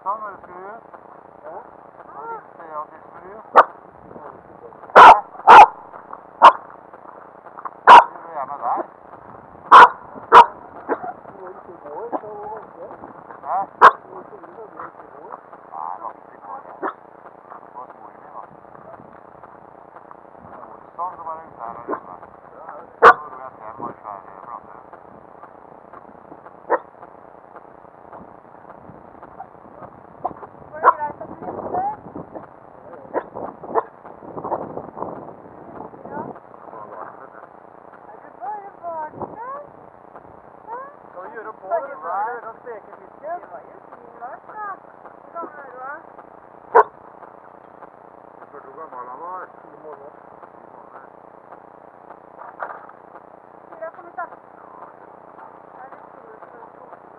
sånn når du skrur ut. Ja. Og visse at de skrur ut. Hva gjør med der? Hæ? Nei, det var ikke går igjen. Det var mor min, da. Sånn, så bare ut her og rømme. Så dro jeg til en svære plasser. Gjøre på det, så er det å steke fisken. Det var jo fin lars, da. Hvor gammel er du, da? Jeg spurte hvor gammel han var. 10 måneder. 10 måneder. Kira, kom hit, da. Det er litt store for skålene.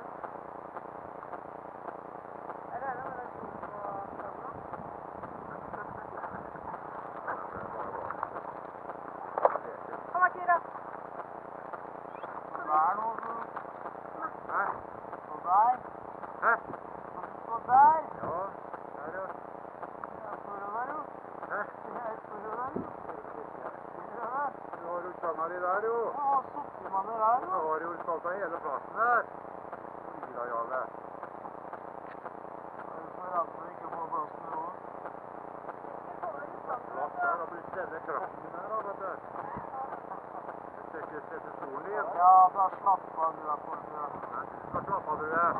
Er det med den skolen på stranda? Kom da, Kira. Det er noe som... Hæ? Stå der. Hæ? Stå der. Ja, der ja. Jeg står jo der jo. Hæ? Jeg står jo der jo. Du har jo stanga di der jo. Ja, sokker man det der jo. Du har jo stanga hele plassen her. Ida Jarle. Jeg er så redd for ikke å få plassen nå. Plass der, da blir det denne kraften her da, vet du. Sette solen i. Ja, da slapper du deg på det. Da slapper du det.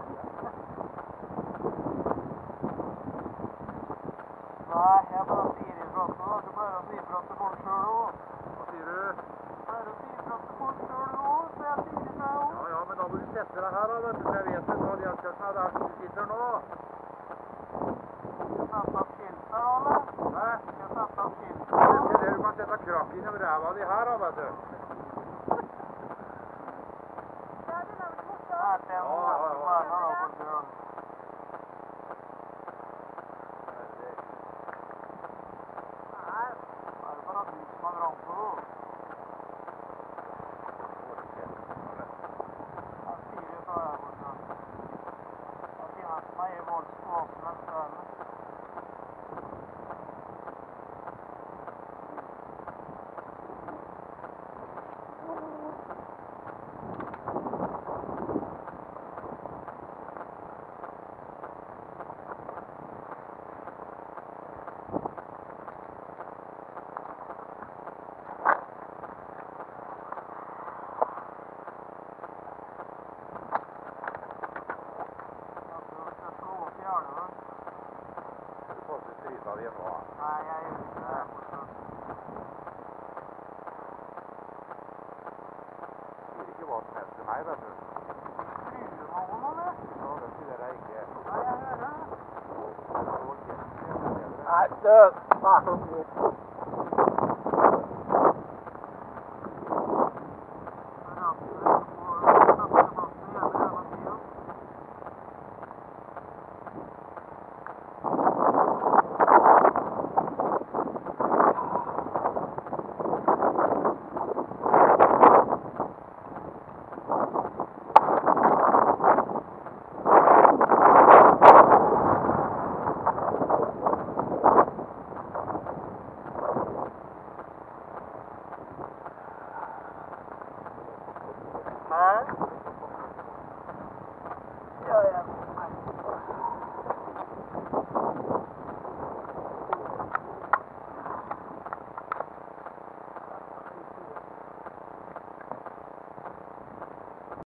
Nei, jeg bare sier ifra til deg. Du pleier å si ifra til folk selv også. Hva sier du? Du pleier å si ifra til folk selv også, så jeg sier ifra også. Ja, men da må du sette deg her da, vet du. Så jeg vet hva de har kjørt meg der som du sitter nå. Skal jeg sette opp skilt der da, eller? Hæ? Skal jeg sette opp skilt der da? Det er det du kan sette krakk inn i ræva di her da, vet du. Ja. Nei, jeg gjør ikke det. Sier ikke hva som helst til meg, vet du. Truer noen, eller? Ja, det sier jeg ikke. Nei, jeg hører det. Nei, død. Vær så snill. Hæ?